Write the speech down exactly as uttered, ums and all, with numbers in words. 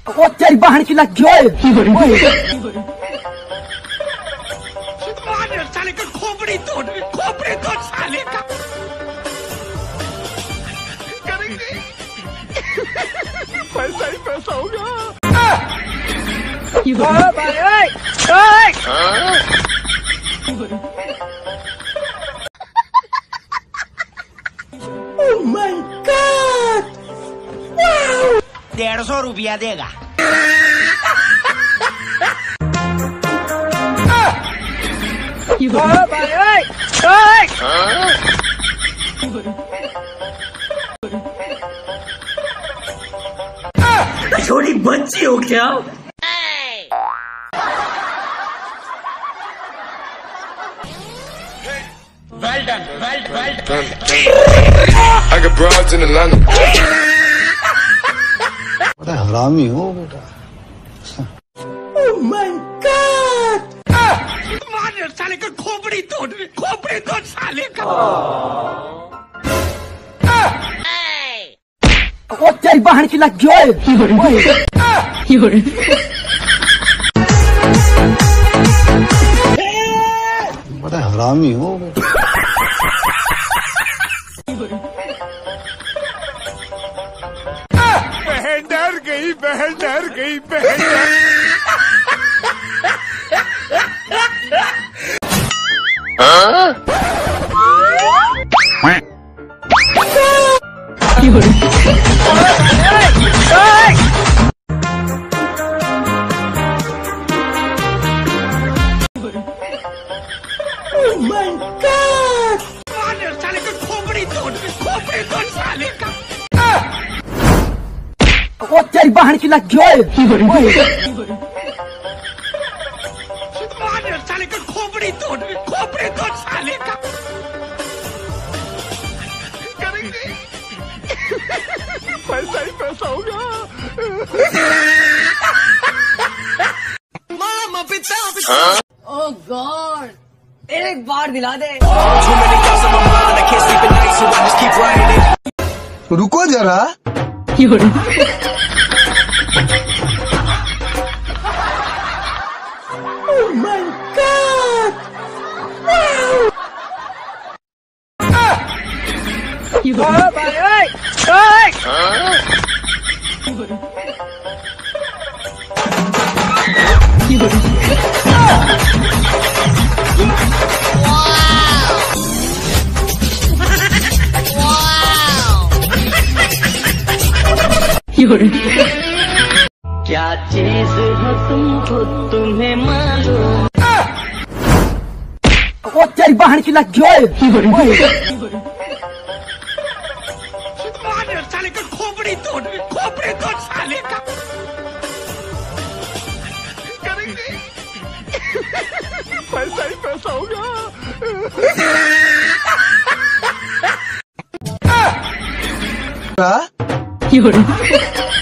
वो तेरी बहन की लग गई साले का खोपड़ी तोड़ खोपड़ी तोड़ साले का करेंगे पैसा ही पैसा होगा। भाई ओए ओए ओह माय गॉड डेढ़ सौ रुपया देगा। भाई ओए ओए छोटी बच्ची हो क्या? Well done, well, well done. I got broads in Atlanta. बड़ा हरामी हो बेटा। ओह माय गॉड मार साले का खोपड़ी तोड़ खोपड़ी तोड़ साले का। वो तेरी बहन की लग गई बड़ा हरामी हो बेटा। बहन डर गई बहन डर गई बहन डर ओह माय गॉड मार साले का खोपड़ी तोड़ खोपड़ी तोड़ साले का। वो तेरी बहन की लग गई मार साले का खोपड़ी तोड़ खोपड़ी तोड़ साले का करेंगे पैसा ही पैसा होगा। ओह गॉड एक बार दिला दे। रुको जरा। ओह माय गॉड भाई ओए ओए क्या चीज हो तुम खुद तुम्हें मालूम। वो तेरी बहन की लग गई मार साले का खोपड़ी तोड़ खोपड़ी तोड़ साले का करेंगे पैसा ही पैसा होगा।